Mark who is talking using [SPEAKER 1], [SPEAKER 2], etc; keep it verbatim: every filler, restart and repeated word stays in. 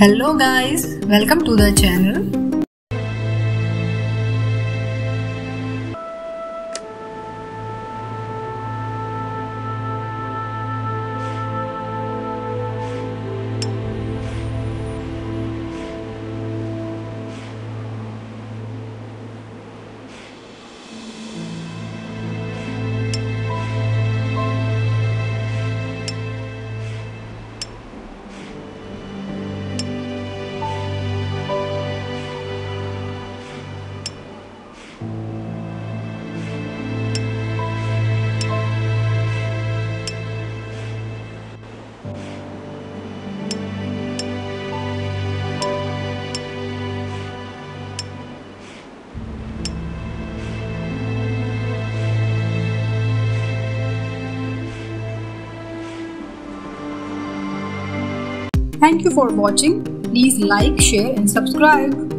[SPEAKER 1] Hello guys, welcome to the channel. Thank you for watching. Please like, share and subscribe.